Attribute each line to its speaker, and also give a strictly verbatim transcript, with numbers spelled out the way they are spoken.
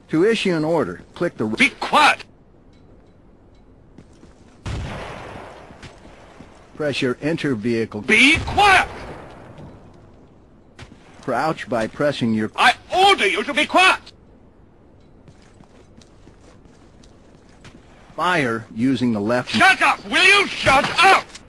Speaker 1: To issue an order, click the...
Speaker 2: Be quiet!
Speaker 1: Press your enter vehicle.
Speaker 2: Be quiet!
Speaker 1: Crouch by pressing your...
Speaker 2: I order you to be quiet!
Speaker 1: Fire using the left...
Speaker 2: Shut up! Will you shut up?